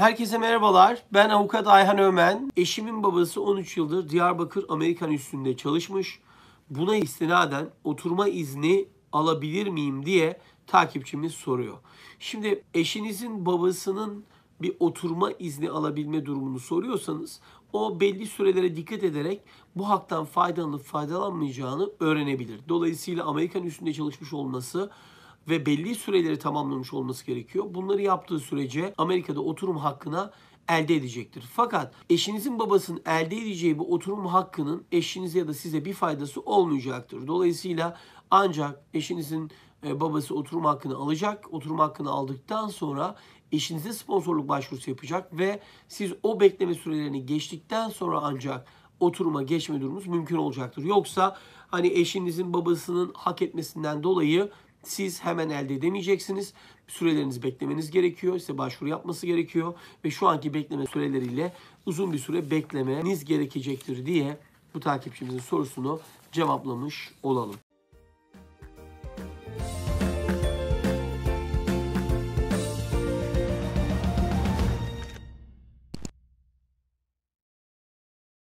Herkese merhabalar. Ben avukat Ayhan Ömen. Eşimin babası 13 yıldır Diyarbakır Amerikan Üssü'nde çalışmış. Buna istinaden oturma izni alabilir miyim diye takipçimiz soruyor. Şimdi eşinizin babasının bir oturma izni alabilme durumunu soruyorsanız o belli sürelere dikkat ederek bu haktan faydalanıp faydalanmayacağını öğrenebilir. Dolayısıyla Amerikan Üssü'nde çalışmış olması ve belli süreleri tamamlamış olması gerekiyor. Bunları yaptığı sürece Amerika'da oturum hakkına elde edecektir. Fakat eşinizin babasının elde edeceği bu oturum hakkının eşinize ya da size bir faydası olmayacaktır. Dolayısıyla ancak eşinizin babası oturum hakkını alacak. Oturum hakkını aldıktan sonra eşinize sponsorluk başvurusu yapacak ve siz o bekleme sürelerini geçtikten sonra ancak oturuma geçme durumunuz mümkün olacaktır. Yoksa hani eşinizin babasının hak etmesinden dolayı siz hemen elde edemeyeceksiniz. Sürelerinizi beklemeniz gerekiyor. Size başvuru yapması gerekiyor. Ve şu anki bekleme süreleriyle uzun bir süre beklemeniz gerekecektir diye bu takipçimizin sorusunu cevaplamış olalım.